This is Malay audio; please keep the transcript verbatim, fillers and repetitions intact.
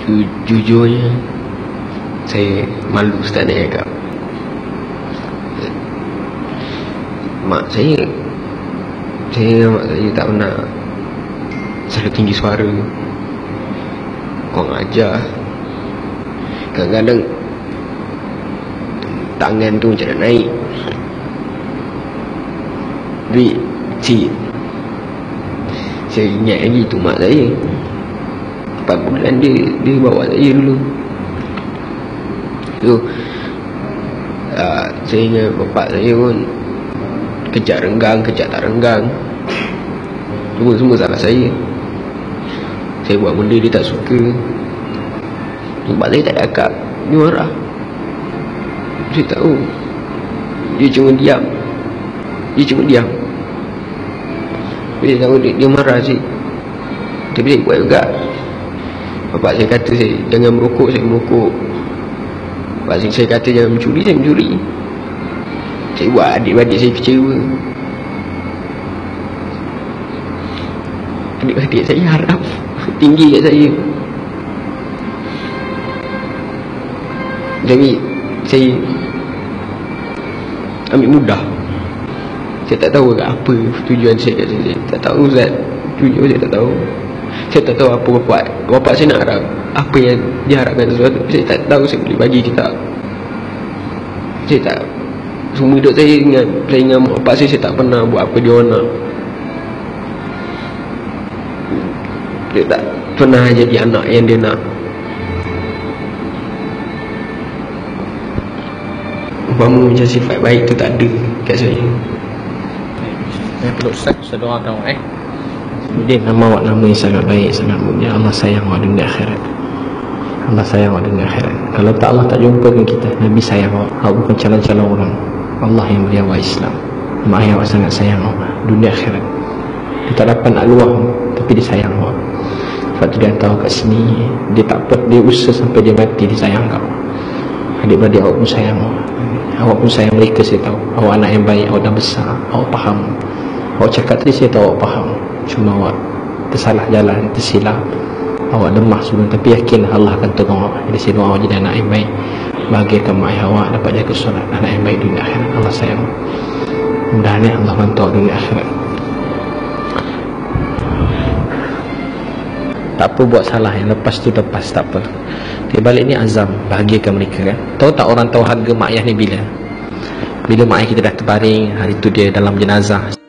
Ju jujurnya saya malu Ustaz nak cakap. Mak saya Saya mak saya tak pernah selalu tinggi suara, kurang ajar. Kadang-kadang tangan tu macam nak naik. Tapi cik, saya ingat lagi tu mak saya empat bulan dia Dia bawa saya dulu. So uh, saya ingat bapak saya pun kejap renggang, kejap tak renggang. Semua semua salah saya. Saya buat benda dia tak suka, bapak saya tak cakap, dia marah. Saya tahu dia cuma diam. Dia cuma diam. Saya tahu dia, dia marah sih. Tapi saya buat juga. Bapak saya kata saya jangan merokok, saya merokok. Bapak saya, saya kata jangan mencuri, saya mencuri. Saya buat adik-adik saya kecewa. Adik-adik saya harap tinggi kat saya. Jadi saya ambil mudah. Saya tak tahu apa tujuan saya kat sini. Tak tahu Ustaz. Jujur saya tak tahu. Saya tak tahu apa bapak Bapak saya nak harap apa yang dia harapkan sesuatu. Saya tak tahu saya boleh bagi ke tak. Saya tak. Semua hidup saya ingat, saya ingat bapak saya, saya tak pernah buat apa dia orang nak. Dia tak pernah jadi anak yang dia nak. Umpama macam sifat baik tu tak ada kat saya. Saya perlu Ustaz, Ustaz doakan eh. Dia nama awak nama yang sangat baik, sangat mulia. Allah sayang awak dunia akhirat. Allah sayang awak dunia akhirat. Kalau tak Allah tak jumpa dengan kita, Nabi sayang awak. Awak bukan calon-calon orang. Allah yang beri awak Islam. Mak ayah awak sangat sayang awak dunia akhirat. Dia tak dapat nak luar, tapi dia sayang awak. Sebab tu dia hantar awak kat sini. Dia tak apa, dia usaha sampai dia mati, dia sayang kau. Adik-beradik awak pun sayang awak. Awak pun sayang mereka, saya tahu. Awak anak yang baik, awak dah besar, awak faham. Awak cakap tadi saya tahu awak faham. Cuma awak tersalah jalan, tersilap. Awak lemah sebelum, tapi yakin Allah akan tolong awak. Jadi saya doa awak jadi anak yang baik, bahagiakan mak ayah awak, dapat jaga solat, anak yang baik dunia akhirat. Allah sayang. Mudah-mudahan Allah bantu dunia akhirat. Tak apa buat salah, yang lepas tu lepas, tak apa. Dia balik ni azam, bahagiakan mereka kan. Tahu tak orang tahu harga mak ayah ni bila? Bila mak ayah kita dah terbaring, hari tu dia dalam jenazah.